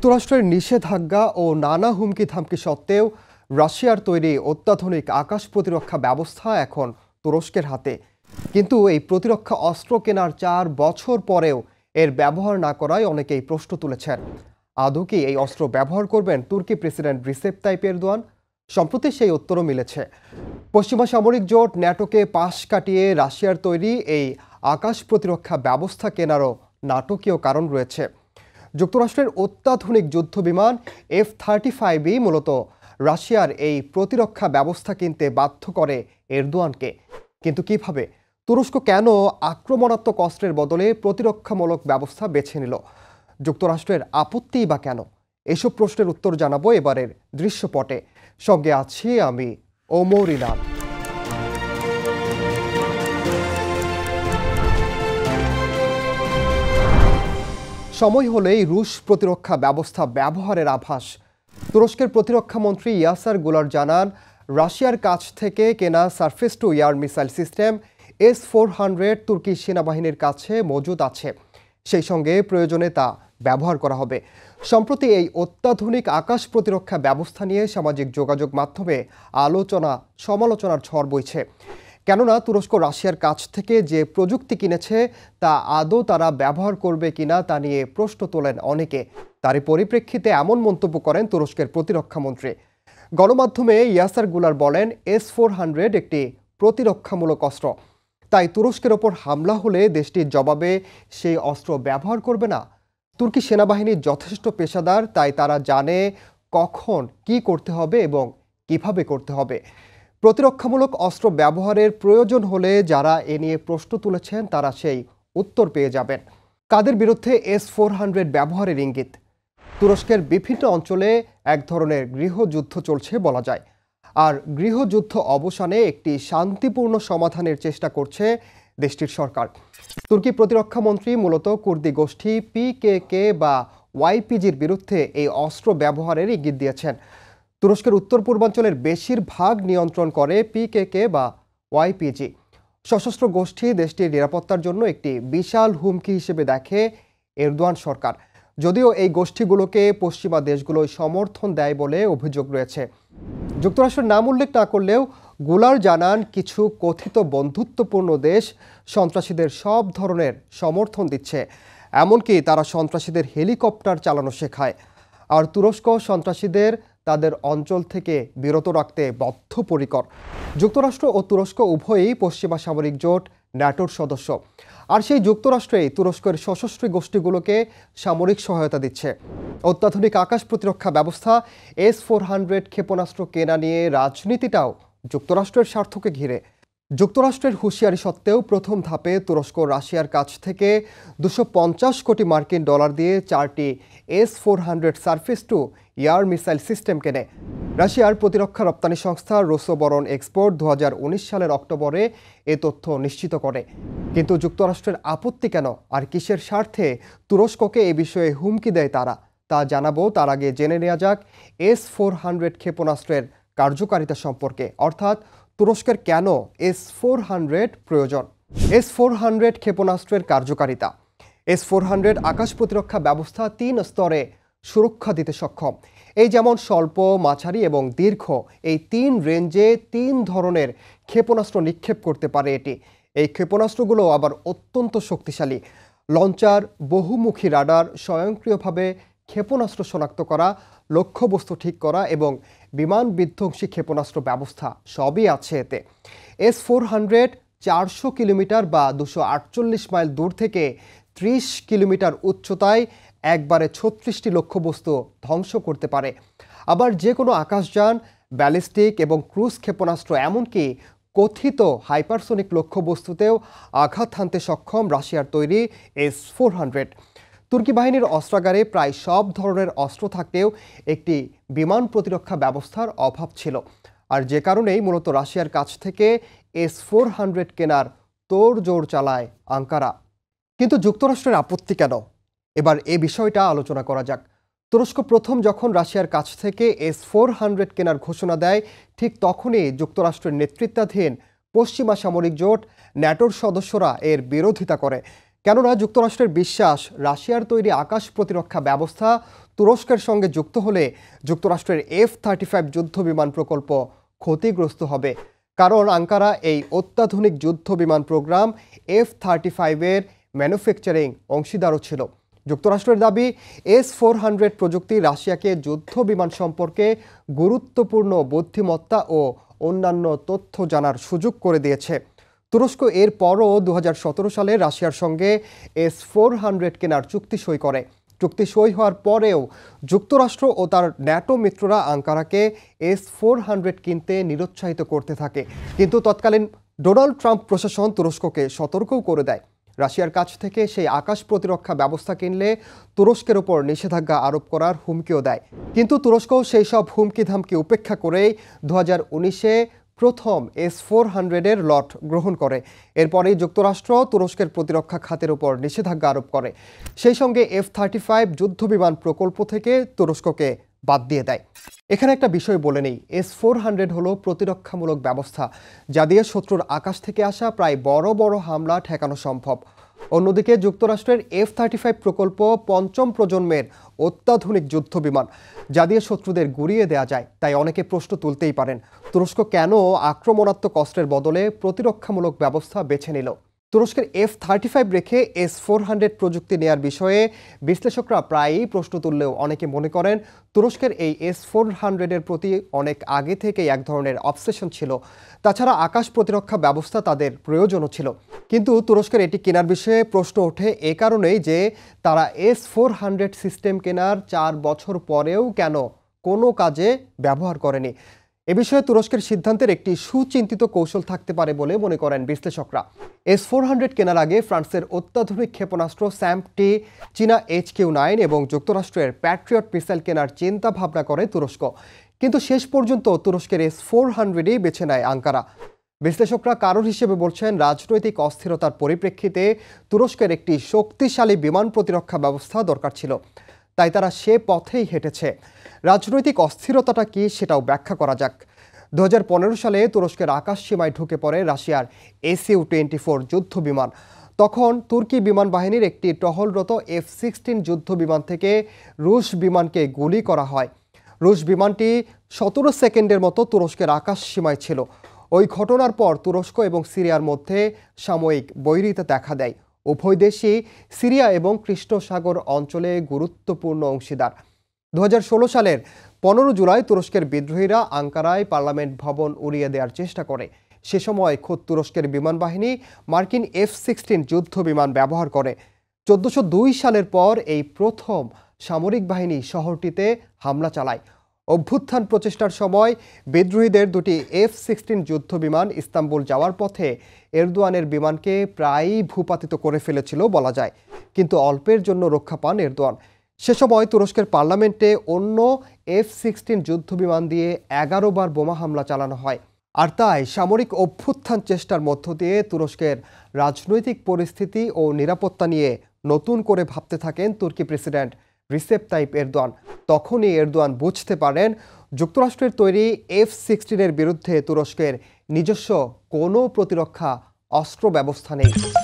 যুক্তরাষ্ট্রের নিষেধাজ্ঞা ও নানা হুমকি ধামকি সত্ত্বেও রাশিয়ার তৈরি অত্যাধুনিক আকাশ প্রতিরক্ষা ব্যবস্থা এখন তুরস্কের হাতে। কিন্তু এই প্রতিরক্ষা অস্ত্র কেনার 4 বছর পরেও এর ব্যবহার না করায় অনেকেই প্রশ্ন তুলেছেন। আদৌ কি এই অস্ত্র ব্যবহার করবেন তুর্কি প্রেসিডেন্ট রিসেপ তাইপ এরদোয়ান? সম্প্রতি সেই উত্তরও মিলেছে। পশ্চিমা সামরিক জোট ন্যাটোকে পাশ কাটিয়ে রাশিয়ার তৈরি এই আকাশ প্রতিরক্ষা ব্যবস্থা কেনারও নাটকীয় কারণ রয়েছে। যুক্তরাষ্ট্রের অত্যাধুনিক যুদ্ধবিমান F-35 মূলত রাশিয়ার এই প্রতিরক্ষা ব্যবস্থা কিনতে বাধ্য করে এরদোয়ানকে। কিন্তু কিভাবে? তুরস্ক কেন আক্রমণাত্মক অস্ত্রের বদলে প্রতিরক্ষামূলক ব্যবস্থা বেছে নিল? যুক্তরাষ্ট্রের আপত্তিই বা কেন? এসব প্রশ্নের উত্তর জানাবো এবারের দৃশ্যপটে। সঙ্গে আছি আমি ওমর ইনাম। সময় হলেই রুশ প্রতিরক্ষা ব্যবস্থা ব্যবহারের আভাস। তুরস্কের প্রতিরক্ষা মন্ত্রী ইয়াসার গুলার জানান, রাশিয়ার কাছ থেকে কেনা surface to air missile system S-400 তুর্কি সেনাবাহিনীর কাছে মজুদ আছে। সেই সঙ্গে প্রয়োজনে তা ব্যবহার করা হবে। সম্প্রতি এই অত্যাধুনিক আকাশ প্রতিরক্ষা ব্যবস্থা নিয়ে সামাজিক যোগাযোগ মাধ্যমে সমালোচনার ঝড় বইছে। কেননা তুরস্ক রাশিয়ার কাছ থেকে যে প্রযুক্তি কিনেছে তা আদৌ তারা ব্যবহার করবে কিনা তা নিয়ে প্রশ্ন তোলেন অনেকে। তারই পরিপ্রেক্ষিতে এমন মন্তব্য করেন তুরস্কের প্রতিরক্ষামন্ত্রী। গণমাধ্যমে ইয়াসার গুলার বলেন, S-400 একটি প্রতিরক্ষামূলক অস্ত্র, তাই তুরস্কের ওপর হামলা হলে দেশটির জবাবে সেই অস্ত্র ব্যবহার করবে না। তুর্কি সেনাবাহিনী যথেষ্ট পেশাদার, তাই তারা জানে কখন কি করতে হবে এবং কিভাবে করতে হবে। প্রতিরক্ষামূলক অস্ত্র ব্যবহারের প্রয়োজন হলে যারা এ নিয়ে প্রশ্ন তুলেছেন তারা সেই উত্তর পেয়ে যাবেন। কাদের বিরুদ্ধে S-400 ব্যবহারের ইঙ্গিত? তুরস্কের বিভিন্ন অঞ্চলে এক ধরনের গৃহযুদ্ধ চলছে বলা যায়। আর গৃহযুদ্ধ অবসানে একটি শান্তিপূর্ণ সমাধানের চেষ্টা করছে দেশটির সরকার। তুর্কি প্রতিরক্ষামন্ত্রী মূলত কুর্দি গোষ্ঠী PKK বা YPGর বিরুদ্ধে এই অস্ত্র ব্যবহারের ইঙ্গিত দিয়েছেন। তুরস্কের উত্তর পূর্বাঞ্চলের বেশিরভাগ নিয়ন্ত্রণ করে PKK বা YPG। সশস্ত্র গোষ্ঠী দেশটির নিরাপত্তার জন্য একটি বিশাল হুমকি হিসেবে দেখে এরদোয়ান সরকার। যদিও এই গোষ্ঠীগুলোকে পশ্চিমা দেশগুলোই সমর্থন দেয় বলে অভিযোগ রয়েছে। যুক্তরাষ্ট্রের নাম উল্লেখ না করলেও গুলার জানান, কিছু কথিত বন্ধুত্বপূর্ণ দেশ সন্ত্রাসীদের সব ধরনের সমর্থন দিচ্ছে। এমনকি তারা সন্ত্রাসীদের হেলিকপ্টার চালানো শেখায়। আর তুরস্ক সন্ত্রাসীদের তাদের অঞ্চল থেকে বিরত রাখতে বদ্ধপরিকর। যুক্তরাষ্ট্র ও তুরস্ক উভয়ই পশ্চিমা সামরিক জোট ন্যাটোর সদস্য। আর সেই যুক্তরাষ্ট্রেই তুরস্কের সশস্ত্র গোষ্ঠীগুলোকে সামরিক সহায়তা দিচ্ছে। অত্যাধুনিক আকাশ প্রতিরক্ষা ব্যবস্থা S-400 ক্ষেপণাস্ত্র কেনা নিয়ে রাজনীতিটাও যুক্তরাষ্ট্রের স্বার্থকে ঘিরে। যুক্তরাষ্ট্রের হুঁশিয়ারি সত্ত্বেও প্রথম ধাপে তুরস্ক রাশিয়ার কাছ থেকে 250 কোটি মার্কিন ডলার দিয়ে 4টি S-400 surface to air missile system কেনে। রাশিয়ার প্রতিরক্ষা রপ্তানি সংস্থা রোসোবরন এক্সপোর্ট 2019 সালের অক্টোবরে এ তথ্য নিশ্চিত করে। কিন্তু যুক্তরাষ্ট্রের আপত্তি কেন, আর কিসের স্বার্থে তুরস্ককে এ বিষয়ে হুমকি দেয় তারা, তা জানাবো। তার আগে জেনে নেওয়া যাক S-400 ক্ষেপণাস্ত্রের কার্যকারিতা সম্পর্কে, অর্থাৎ তুরস্কের কেন S-400 প্রয়োজন। S-400 ক্ষেপণাস্ত্রের কার্যকারিতা। S-400 আকাশ প্রতিরক্ষা ব্যবস্থা 3 স্তরে সুরক্ষা দিতে সক্ষম। এই যেমন স্বল্প, মাঝারি এবং দীর্ঘ, এই 3 রেঞ্জে 3 ধরনের ক্ষেপণাস্ত্র নিক্ষেপ করতে পারে এটি। এই ক্ষেপণাস্ত্রগুলো আবার অত্যন্ত শক্তিশালী। লঞ্চার, বহুমুখী রাডার, স্বয়ংক্রিয়ভাবে ক্ষেপণাস্ত্র শনাক্ত করা, লক্ষ্যবস্তু ঠিক করা এবং বিমান বিধ্বংসী ক্ষেপণাস্ত্র ব্যবস্থা সবই আছে এতে। S-400 400 কিলোমিটার বা 248 মাইল দূর থেকে 30 কিলোমিটার উচ্চতায় একবারে 36টি লক্ষ্যবস্তু ধ্বংস করতে পারে। আবার যে কোনো আকাশযান, ব্যালিস্টিক এবং ক্রুজ ক্ষেপণাস্ত্র, এমনকি কথিত হাইপারসোনিক লক্ষ্যবস্তুতেও আঘাত হানতে সক্ষম রাশিয়ার তৈরি S-400। তুর্কি বাহিনীর অস্ত্রাগারে প্রায় সব ধরনের অস্ত্র থাকলেও একটি বিমান প্রতিরক্ষা ব্যবস্থার অভাব ছিল। আর যে কারণেই মূলত রাশিয়ার কাছ থেকে S-400 কেনার তোড়জোড় চালায় আঙ্কারা। কিন্তু যুক্তরাষ্ট্রের আপত্তি কেন? এবার এ বিষয়টা আলোচনা করা যাক। তুরস্ক প্রথম যখন রাশিয়ার কাছ থেকে S-400 কেনার ঘোষণা দেয়, ঠিক তখনই যুক্তরাষ্ট্রের নেতৃত্বাধীন পশ্চিমা সামরিক জোট ন্যাটোর সদস্যরা এর বিরোধিতা করে। কেননা যুক্তরাষ্ট্রের বিশ্বাস, রাশিয়ার তৈরি আকাশ প্রতিরক্ষা ব্যবস্থা তুরস্কের সঙ্গে যুক্ত হলে যুক্তরাষ্ট্রের F-35 যুদ্ধ বিমান প্রকল্প ক্ষতিগ্রস্ত হবে। কারণ আঙ্কারা এই অত্যাধুনিক যুদ্ধ বিমান প্রোগ্রাম F-35 এর ম্যানুফ্যাকচারিং অংশীদারও ছিল। যুক্তরাষ্ট্রের দাবি S-400 প্রযুক্তি রাশিয়াকে যুদ্ধ বিমান সম্পর্কে গুরুত্বপূর্ণ বুদ্ধিমত্তা ও অন্যান্য তথ্য জানার সুযোগ করে দিয়েছে। তুরস্ক এরপরও 2017 সালে রাশিয়ার সঙ্গে S-400 কেনার চুক্তি সই করে। চুক্তি সই হওয়ার পরেও যুক্তরাষ্ট্র ও তার ন্যাটো মিত্ররা আঙ্কারাকে S-400 কিনতে নিরুৎসাহিত করতে থাকে। কিন্তু তৎকালীন ডোনাল্ড ট্রাম্প প্রশাসন তুরস্ককে সতর্কও করে দেয়। রাশিয়ার কাছ থেকে সেই আকাশ প্রতিরক্ষা ব্যবস্থা কিনলে তুরস্কের ওপর নিষেধাজ্ঞা আরোপ করার হুমকিও দেয়। কিন্তু তুরস্ক সেই সব হুমকি ধামকি উপেক্ষা করেই 2019-এ প্রথম S-400 এর লট গ্রহণ করে। এরপরেই যুক্তরাষ্ট্র তুরস্কের প্রতিরক্ষা খাতের উপর নিষেধাজ্ঞা আরোপ করে। সেই সঙ্গে F-35 যুদ্ধবিমান প্রকল্প থেকে তুরস্ককে বাদ দিয়ে দেয়। এখানে একটা বিষয় বলে নেই, S-400 হলো প্রতিরক্ষামূলক ব্যবস্থা যা দিয়ে শত্রুর আকাশ থেকে আসা প্রায় বড় বড় হামলা ঠেকানো সম্ভব। অন্যদিকে যুক্তরাষ্ট্রের F-35 প্রকল্প পঞ্চম প্রজন্মের অত্যাধুনিক যুদ্ধ বিমান যা দিয়ে শত্রুদের গুড়িয়ে দেওয়া যায়। তাই অনেকে প্রশ্ন তুলতেই পারেন, তুরস্ক কেন আক্রমণাত্মক অস্ত্রের বদলে প্রতিরক্ষামূলক ব্যবস্থা বেছে নিল? তুরস্কের F-35 রেখে S-400 প্রযুক্তি নেয়ার বিষয়ে বিশ্লেষকরা প্রায়ই প্রশ্ন তুললেও অনেকে মনে করেন তুরস্কের এই S-400 এর প্রতি অনেক আগে থেকেই এক ধরনের অবসেশন ছিল। তাছাড়া আকাশ প্রতিরক্ষা ব্যবস্থা তাদের প্রয়োজনও ছিল। কিন্তু তুরস্কের এটি কেনার বিষয়ে প্রশ্ন ওঠে এ কারণেই যে তারা S-400 সিস্টেম কেনার 4 বছর পরেও কেন কোনো কাজে ব্যবহার করেনি। এ বিষয়ে তুরস্কের সিদ্ধান্তের একটি সুচিন্তিত কৌশল থাকতে পারে বলে মনে করেন বিশ্লেষকরা। S-400 কেনার আগে ফ্রান্সের অত্যাধুনিক ক্ষেপণাস্ত্র SAMP-T, চীনা HQ-9 এবং যুক্তরাষ্ট্রের প্যাট্রিয়ট মিসাইল কেনার চিন্তা ভাবনা করে তুরস্ক। কিন্তু শেষ পর্যন্ত তুরস্কের S-400ই বেছে নেয় আঙ্কারা। বিশ্লেষকরা কারণ হিসেবে বলছেন রাজনৈতিক অস্থিরতার পরিপ্রেক্ষিতে তুরস্কের একটি শক্তিশালী বিমান প্রতিরক্ষা ব্যবস্থা দরকার ছিল। তাই তারা সে পথেই হেঁটেছে। রাজনৈতিক অস্থিরতাটা কি সেটাও ব্যাখ্যা করা যাক। 2015 সালে তুরস্কের আকাশ সীমায় ঢুকে পড়ে রাশিয়ার Su-24 যুদ্ধ বিমান। তখন তুর্কি বিমান বাহিনীর একটি টহলরত F-16 যুদ্ধ বিমান থেকে রুশ বিমানকে গুলি করা হয়। রুশ বিমানটি 17 সেকেন্ডের মতো তুরস্কের আকাশ সীমায় ছিল। ওই ঘটনার পর তুরস্ক এবং সিরিয়ার মধ্যে সাময়িক বৈরিতা দেখা দেয়। উভয় দেশই সিরিয়া এবং কৃষ্ণ সাগর অঞ্চলে গুরুত্বপূর্ণ অংশীদার। 2016 সালের 15 জুলাই তুরস্কের বিদ্রোহীরা আঙ্কারায় পার্লামেন্ট ভবন উড়িয়ে দেওয়ার চেষ্টা করে। সে সময় খোদ তুরস্কের বিমান বাহিনী মার্কিন F-16 যুদ্ধ বিমান ব্যবহার করে। 1402 সালের পর এই প্রথম সামরিক বাহিনী শহরটিতে হামলা চালায়। অভ্যুত্থান প্রচেষ্টার সময় বিদ্রোহীদের দুটি F-16 যুদ্ধ বিমান ইস্তাম্বুল যাওয়ার পথে এরদোয়ানের বিমানকে প্রায়ই ভূপাতিত করে ফেলেছিল বলা যায়। কিন্তু অল্পের জন্য রক্ষা পান এরদোয়ান। সে সময় তুরস্কের পার্লামেন্টে অন্য F-16 যুদ্ধ বিমান দিয়ে 11 বার বোমা হামলা চালানো হয়। আর তাই সামরিক অভ্যুত্থান চেষ্টার মধ্য দিয়ে তুরস্কের রাজনৈতিক পরিস্থিতি ও নিরাপত্তা নিয়ে নতুন করে ভাবতে থাকেন তুর্কি প্রেসিডেন্ট রিসেপ তাইপ এরদোয়ান। তখনই এরদোয়ান বুঝতে পারেন যুক্তরাষ্ট্রের তৈরি F-16 এর বিরুদ্ধে তুরস্কের নিজস্ব কোনো প্রতিরক্ষা অস্ত্র ব্যবস্থা নেই।